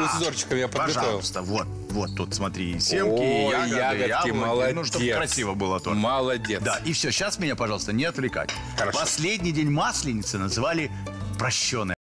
с узорчиками я подготовил. Пожалуйста, вот тут смотри, семки, ягоды, яблоки. молодец. Ну, чтобы красиво было тоже. Молодец. Да, и все, сейчас меня, пожалуйста, не отвлекать. Хорошо. Последний день Масленицы называли прощеной.